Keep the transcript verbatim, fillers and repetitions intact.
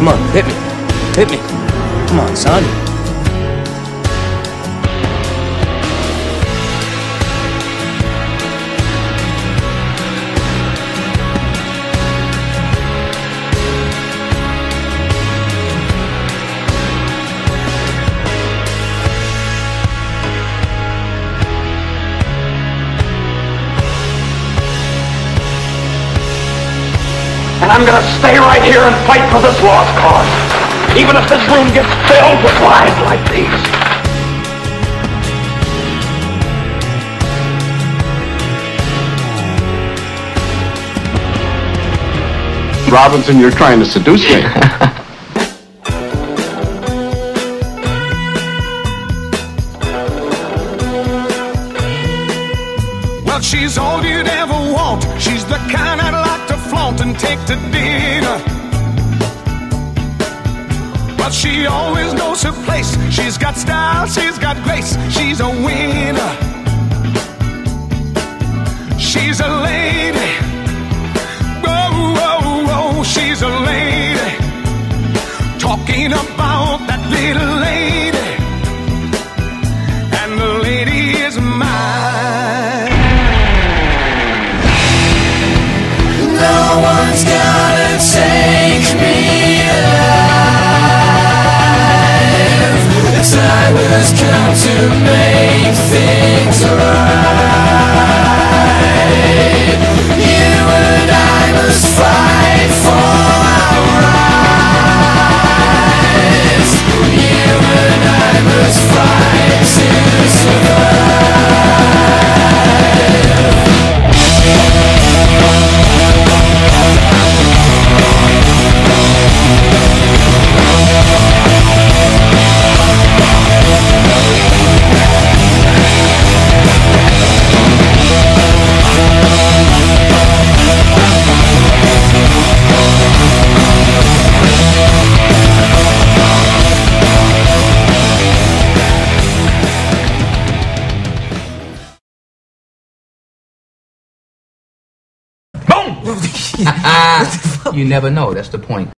Come on, hit me. Hit me. Come on, son. And I'm gonna stay right here and fight for this lost cause, even if this room gets filled with lies like these. Robinson, you're trying to seduce me. Well, she's all you'd ever want. She's the kind I'd like to flaunt and take to dinner. But she always knows her place. She's got style, she's got grace. She's a winner. She's a lady. Oh, oh, oh, she's a lady. Talking about that little lady. And the lady is mine. No one's gonna take me alive. The time has come to make things right. You and I must fight for our rights. You and I must fight to survive. You never know. That's the point.